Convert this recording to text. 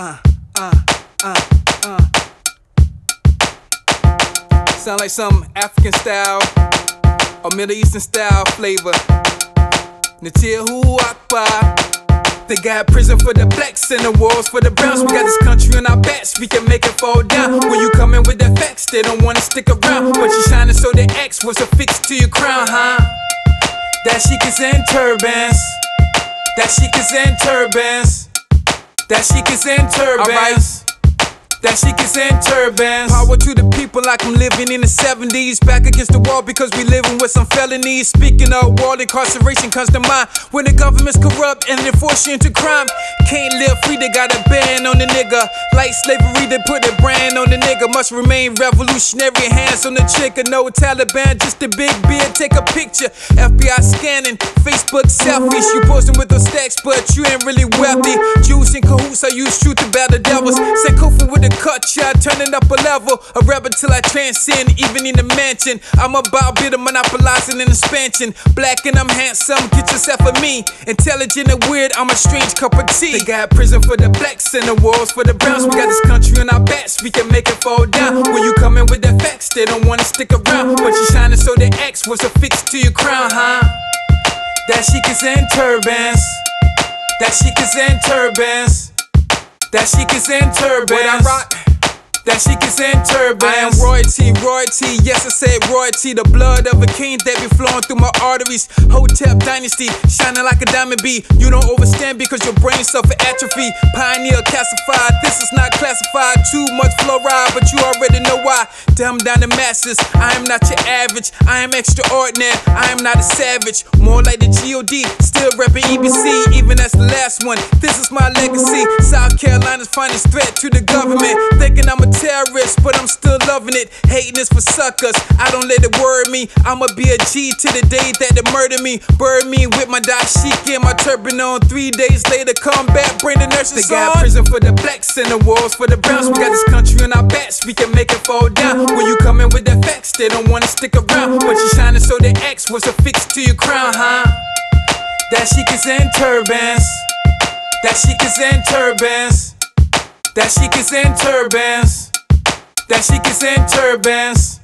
Sound like some African style or Middle Eastern style flavor. Natil Akbar. They got prison for the blacks and the walls for the browns. We got this country on our backs, we can make it fall down. When you come in with the facts, they don't wanna stick around. But you shining so the X was affixed to your crown, huh? Dashikis and Turbans. Dashikis and Turbans. Dashikis and Turbans. Dashikis and Turbans. Power to the people like I'm living in the 70s. Back against the wall because we living with some felonies. Speaking of war, incarceration comes to mind. When the government's corrupt and they force you into crime. Can't live free, they got a ban on the nigga. Like slavery, they put a brand on the nigga. Must remain revolutionary, hands on the trigger. No Taliban, just a big beard, take a picture. FBI scanning, Facebook selfies. You posting with those stacks, but you ain't really wealthy. Jews in cahoots, I use truth to battle devils. Send Kofu with the culture, turning up a level. A rebel till I transcend, even in the mansion. I'm about bitter, monopolizing and expansion. Black and I'm handsome, get yourself a me. Intelligent and weird, I'm a strange cup of tea. They got prison for the blacks and the walls for the browns. We got this country on our backs, we can make it fall down. When you come in with the facts, they don't wanna stick around. But you shining so the X was affixed to your crown, huh? Dashikis and Turbans. Dashikis and Turbans. Dashikis and Turbans. What I rock? Dashikis and Turbans. I am royalty, royalty, yes I said royalty. The blood of a king that be flowing through my arteries. Hotep dynasty, shining like a diamond bee. You don't overstand because your brain suffer atrophy. Pioneer calcified, this is not classified. Too much fluoride, but you already know why. Dumb down the masses, I am not your average. I am extraordinary, I am not a savage. More like the G.O.D., still repping EBC, even as the last one. This is my legacy. South Carolina's finest threat to the government. Thinking I'm a terrorist, but I'm still loving it. Hating is for suckers, I don't let it worry me. I'ma be a G to the day that they murder me. Bury me with my dashiki and my turban on. 3 days later, come back, bring the nurses on. They got prison for the blacks and the walls for the browns. We got this country on our backs, we can make it fall down. When you come in with the facts, they don't wanna stick around. But you shining so the X was affixed to your crown, huh? Dashikis and Turbans. Dashikis and Turbans. Dashikis and Turbans. Dashikis and Turbans.